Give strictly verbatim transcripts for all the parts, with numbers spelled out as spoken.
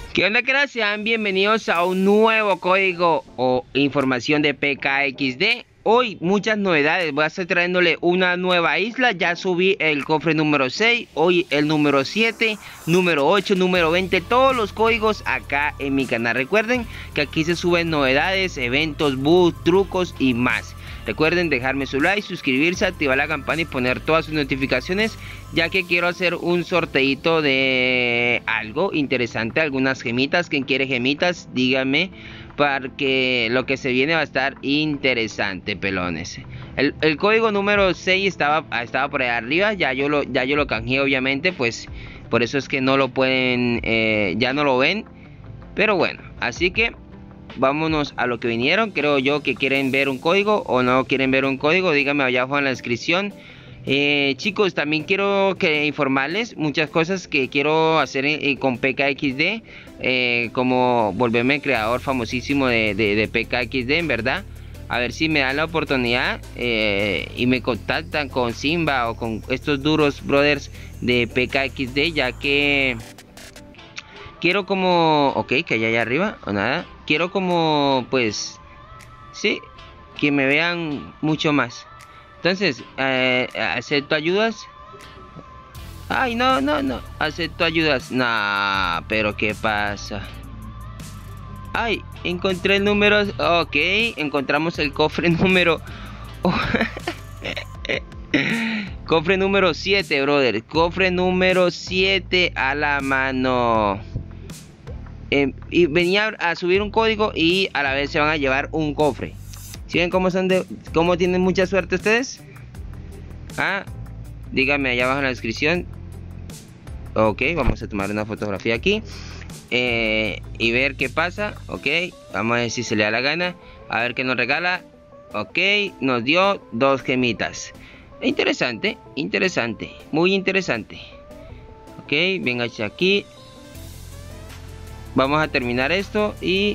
¿Qué onda, cracks? Sean bienvenidos a un nuevo código o información de P K X D. Hoy muchas novedades, voy a estar trayéndole una nueva isla. Ya subí el cofre número seis, hoy el número siete, número ocho, número veinte, todos los códigos acá en mi canal. Recuerden que aquí se suben novedades, eventos, bugs, trucos y más. Recuerden dejarme su like, suscribirse, activar la campana y poner todas sus notificaciones, ya que quiero hacer un sorteito de algo interesante, algunas gemitas. Quien quiere gemitas, díganme, porque lo que se viene va a estar interesante, pelones. El, el código número seis estaba, estaba por ahí arriba, ya yo lo, ya yo lo canjeé, obviamente, pues por eso es que no lo pueden, eh, ya no lo ven. Pero bueno, así que vámonos a lo que vinieron. Creo yo que quieren ver un código o no quieren ver un código. Díganme allá abajo en la descripción. Eh, chicos, también quiero que informarles muchas cosas que quiero hacer eh, con P K X D. Eh, como volverme creador famosísimo de, de, de P K X D, en verdad. A ver si me dan la oportunidad eh, y me contactan con Simba o con estos duros brothers de P K X D, ya que quiero como... Ok, que hay allá arriba o nada. Quiero como, pues, sí, que me vean mucho más. Entonces, eh, acepto ayudas. Ay, no, no, no. Acepto ayudas. Nah, pero ¿qué pasa? Ay, encontré el número. Ok, encontramos el cofre número... Oh. Cofre número siete, brother. Cofre número siete a la mano. Eh, y venía a subir un código y a la vez se van a llevar un cofre. ¿Sí ven cómo son de, cómo tienen mucha suerte ustedes? Ah, díganme allá abajo en la descripción. Ok, vamos a tomar una fotografía aquí eh, y ver qué pasa. Ok, vamos a ver si se le da la gana. A ver qué nos regala. Ok, nos dio dos gemitas. Interesante, interesante, muy interesante. Ok, venga aquí. Vamos a terminar esto y...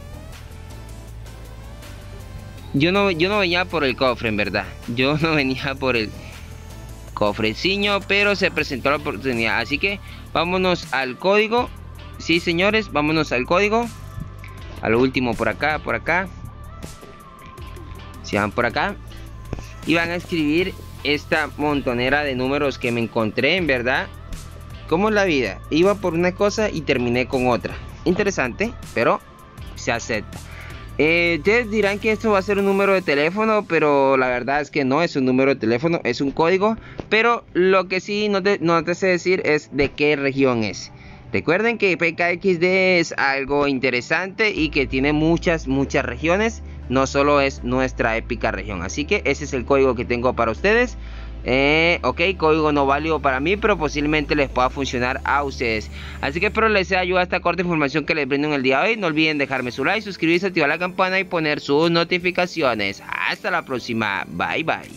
Yo no, yo no venía por el cofre, en verdad. Yo no venía por el cofreciño, pero se presentó la oportunidad. Así que vámonos al código. Sí, señores, vámonos al código. A lo último, por acá, por acá. Si van por acá y van a escribir esta montonera de números que me encontré, en verdad. ¿Cómo es la vida? Iba por una cosa y terminé con otra. Interesante, pero se acepta. Eh, ustedes dirán que esto va a ser un número de teléfono, pero la verdad es que no es un número de teléfono, es un código. Pero lo que sí no te, no te sé decir es de qué región es. Recuerden que P K X D es algo interesante y que tiene muchas, muchas regiones. No solo es nuestra épica región. Así que ese es el código que tengo para ustedes. Eh, ok, código no válido para mí, pero posiblemente les pueda funcionar a ustedes. Así que espero les sea ayuda esta corta información que les brindo en el día de hoy. No olviden dejarme su like, suscribirse, activar la campana y poner sus notificaciones. Hasta la próxima, bye bye.